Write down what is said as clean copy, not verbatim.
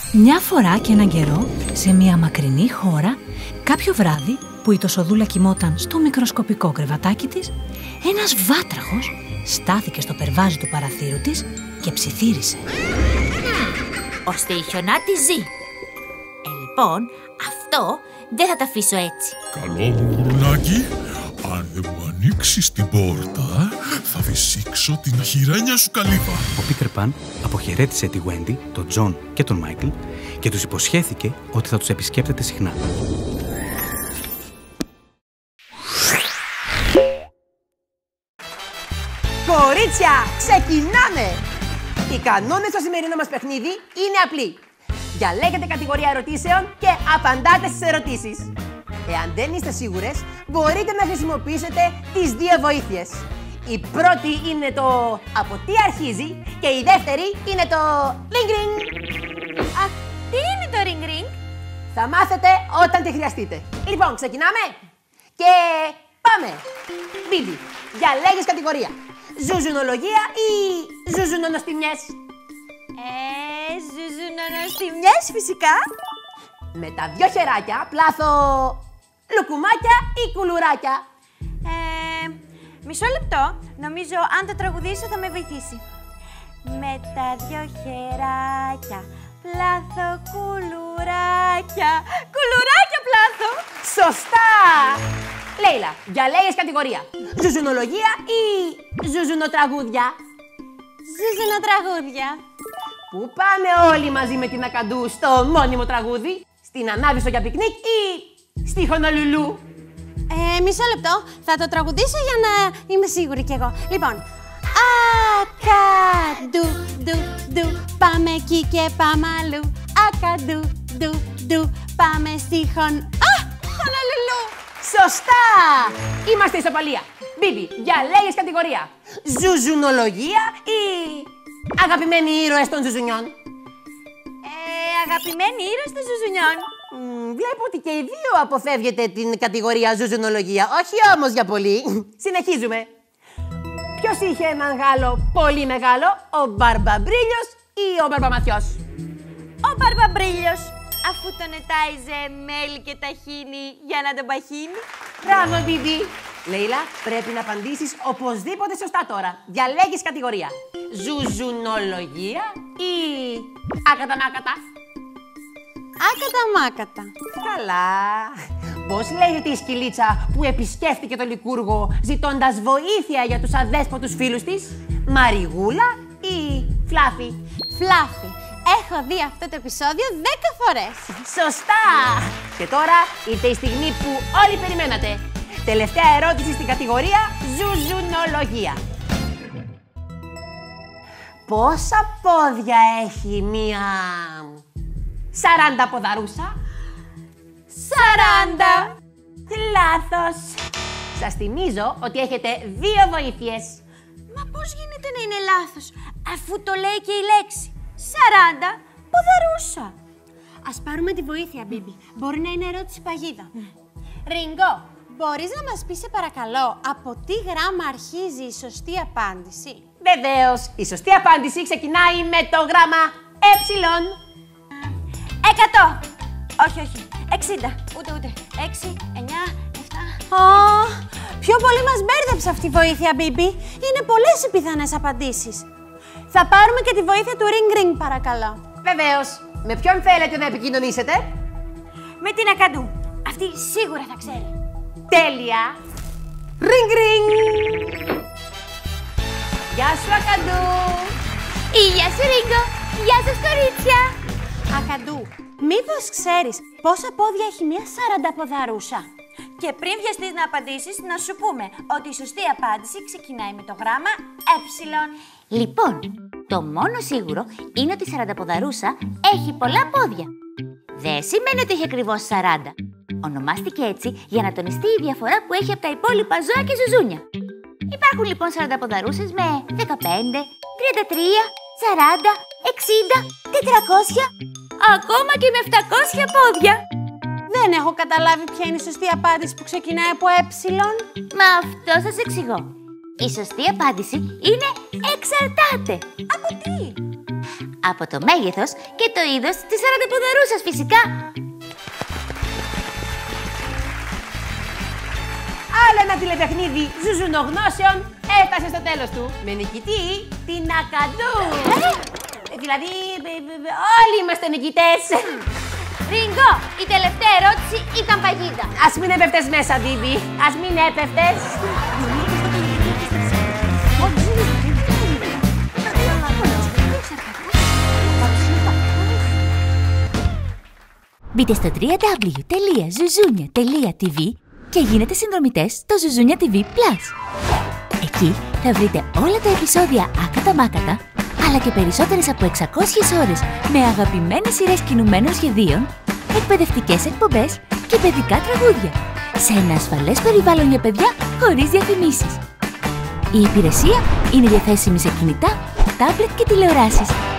Μια φορά και έναν καιρό, σε μια μακρινή χώρα, κάποιο βράδυ που η Τοσοδούλα κοιμόταν στο μικροσκοπικό κρεβατάκι της, ένας βάτραχος στάθηκε στο περβάζι του παραθύρου της και ψιθύρισε. Ώστε η χιονάτη ζει. Λοιπόν, αυτό δεν θα τα αφήσω έτσι. Καλό μου γουρνάκι, αν δεν μου ανοίξεις την πόρτα, θα φυσήξω την χειρένια σου καλύβα. Ο Πίτερ Παν αποχαιρέτησε τη Γουέντι, τον Τζον και τον Μάικλ και τους υποσχέθηκε ότι θα τους επισκέπτεται συχνά. Κορίτσια, ξεκινάμε! Οι κανόνες στο σημερινό μας παιχνίδι είναι απλοί. Διαλέγετε κατηγορία ερωτήσεων και απαντάτε στις ερωτήσεις. Εάν δεν είστε σίγουρες, μπορείτε να χρησιμοποιήσετε τις δύο βοήθειες. Η πρώτη είναι το «Από τι αρχίζει» και η δεύτερη είναι το «Ring Ring». Τι είναι το ring ring? Θα μάθετε όταν τη χρειαστείτε. Λοιπόν, ξεκινάμε και πάμε! Μπίμπι, διαλέγεις κατηγορία. Ζουζουνολογία ή ζουζουνονοστιμιές? Ζουζουνονοστιμιές φυσικά. Με τα δυο χεράκια πλάθω λουκουμάκια ή κουλουράκια? Μισό λεπτό. Νομίζω αν το τραγουδήσω θα με βοηθήσει. Με τα δυο χεράκια πλάθω κουλουράκια. Κουλουράκια πλάθω. Σωστά! Λέιλα, διαλέγεις κατηγορία. Ζουζουνολογία ή ζουζουνοτραγούδια? Ζουζουνοτραγούδια. Πού πάμε όλοι μαζί με την Ακαντού στο μόνιμο τραγούδι? Στην Ανάβησο για πικνίκ ή στη Χονολουλού? Μισό λεπτό. Θα το τραγουδήσω για να είμαι σίγουρη κι εγώ. Λοιπόν. Ακαντού, ντου, ντου, πάμε εκεί και πάμε αλλού. Ακαντού, ντου, ντου, πάμε στη Χονολουλού. Σωστά! Είμαστε ισοπαλία. Μπίμπι, διαλέγεις κατηγορία. Ζουζουνολογία ή αγαπημένοι ήρωες των ζουζουνιών? Αγαπημένοι ήρωες των ζουζουνιών. Βλέπω ότι και οι δύο αποφεύγετε την κατηγορία ζουζουνολογία. Όχι όμως για πολύ. Συνεχίζουμε. Ποιος είχε έναν γάλο πολύ μεγάλο, ο Μπαρμπαμπρίλιος ή ο Μπαρμπαματιός? Ο Μπαρμπαμπρίλιος, αφού τον ετάιζε μέλι και ταχίνι για να τον παχύνει. Μπράβο, Μπίμπι. Λέιλα, πρέπει να απαντήσεις οπωσδήποτε σωστά τώρα. Διαλέγεις κατηγορία. Ζουζουνολογία ή ακαταμάκατα? Ακαταμάκατα. Καλά. Πώς λέγεται η σκυλίτσα που επισκέφτηκε το Λικούργο ζητώντας βοήθεια για τους αδέσποτους φίλους της? Μαριγούλα ή Φλάφι? Φλάφι. Έχω δει αυτό το επεισόδιο 10 φορές. Σωστά! Και τώρα ήρθε η στιγμή που όλοι περιμένατε. Τελευταία ερώτηση στην κατηγορία ζουζουνολογία. Πόσα πόδια έχει μία 40 ποδαρούσα? 40. Λάθος. Σας θυμίζω ότι έχετε δύο βοήθειες. Μα πώς γίνεται να είναι λάθος, αφού το λέει και η λέξη 40 ποδαρούσα. Ας πάρουμε τη βοήθεια, Μπίμπι. Μπορεί να είναι ερώτηση παγίδα. Ριγκό, μπορείς να μας πεις σε παρακαλώ από τι γράμμα αρχίζει η σωστή απάντηση? Βεβαίως, η σωστή απάντηση ξεκινάει με το γράμμα ε. 100. Όχι, όχι. 60. Ούτε. 6, 9, 7. Πιο πολύ μας μπέρδεψε αυτή η βοήθεια, Μπίμπι. Είναι πολλές οι πιθανές απαντήσεις. Θα πάρουμε και τη βοήθεια του Ring Ring, παρακαλώ. Βεβαίως. Με ποιον θέλετε να επικοινωνήσετε? Με την Ακαντού. Αυτή σίγουρα θα ξέρει. Τέλεια. Ring Ring. Γεια σου, Ακαντού. Γεια σου, Ρίγκο. Γεια σας, κορίτσια. Ακαντού, μήπως ξέρεις πόσα πόδια έχει μια 40 ποδαρούσα? Και πριν βιαστείς να απαντήσεις, να σου πούμε ότι η σωστή απάντηση ξεκινάει με το γράμμα ε. Λοιπόν, το μόνο σίγουρο είναι ότι η 40 ποδαρούσα έχει πολλά πόδια. Δεν σημαίνει ότι έχει ακριβώς 40. Ονομάστηκε έτσι για να τονιστεί η διαφορά που έχει από τα υπόλοιπα ζώα και ζουζούνια. Υπάρχουν λοιπόν 40 ποδαρούσες με 15, 33, 40, 60, 400, ακόμα και με 700 πόδια. Δεν έχω καταλάβει ποια είναι η σωστή απάντηση που ξεκινάει από ε. Μα αυτό σας εξηγώ. Η σωστή απάντηση είναι εξαρτάται. Από τι? Από το μέγεθος και το είδος της σαρανταποδαρούσας φυσικά. Άλλο ένα τηλεπαιχνίδι ζουζουνογνώσεων έφτασε στο τέλος του. Με νικητή την Ακαντού. Δηλαδή, όλοι είμαστε νικητές. Ριγκό, η τελευταία ερώτηση ήταν παγίδα. Ας μην έπεφτες μέσα, Μπίμπι. Ας μην έπεφτες. Μπείτε στο www.zuzunia.tv και γίνετε συνδρομητές στο Zuzunia TV Plus. Εκεί θα βρείτε όλα τα επεισόδια άκατα-μάκατα, αλλά και περισσότερες από 600 ώρες με αγαπημένες σειρές κινουμένων σχεδίων, εκπαιδευτικές εκπομπές και παιδικά τραγούδια, σε ένα ασφαλές περιβάλλον για παιδιά χωρίς διαφημίσεις. Η υπηρεσία είναι διαθέσιμη σε κινητά, τάμπλετ και τηλεοράσεις.